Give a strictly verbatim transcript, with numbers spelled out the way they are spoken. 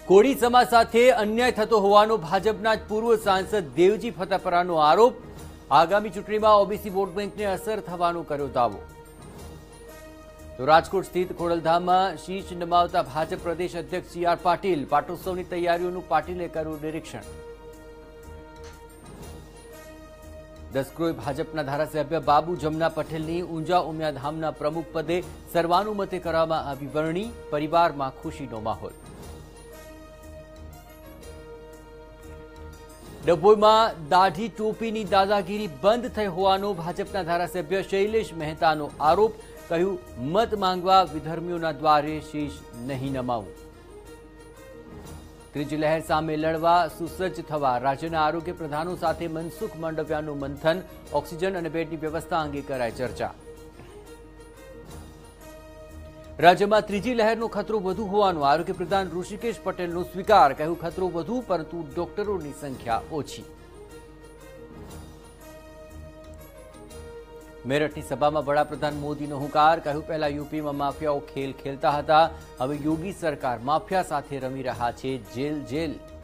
कोળી समाज साथे अन्याय थतो होवानो भाजपना पूर्व सांसद देवजी फतापरानो आरोप। आगामी चूंटणीमां ओबीसी वोट बेंकने असर थवानो कर्यो दावो। तो राजकोट स्थित खोडलधाममां शीश नमावता भाजप प्रदेश अध्यक्ष सी आर पाटील। पाटोत्सवनी तैयारीओनुं पाटीले कर्युं निरीक्षण। दसक्रोई भाजपना धारासभ्य बाबू जमना पटेलनी ऊंझा उमियाधामना प्रमुख पदे सर्वानुमते करवामां आवी वरणी। परिवारमां खुशीनो माहोल। डभोईमां दाढ़ी टोपीनी दादागीरी बंद थई होवानो भाजपना धारासभ्य शैलेष मेहतानो आरोप। कह્યું मत मांगवा विधर्मीओना द्वारे शीश नहीं नमावुं। त्रीजी लहर सामे लड़वा सुसज्ज थवा राज्यना आरोग्य प्रधानों साथे मनसुख मांडवियानुं मंथन। ऑक्सिजन अने बेडनी व्यवस्था अंगे कराई चर्चा। राज्यमां त्रीजी लहरनो खतरो वधु होवानो आरोग्य प्रधान ऋषिकेश पटेलनो स्वीकार। कह્યું खतरो वधु परंतु डॉक्टरोनी संख्या ओછી। मेरठनी सभामां वडाप्रधान मोदीनो हुंकार। कह્યું पहला यूपीमां माफियाओ खेल खेलता हता, हवे योगी सरकार माफिया साथे रमी रह्या छे जेल जेल।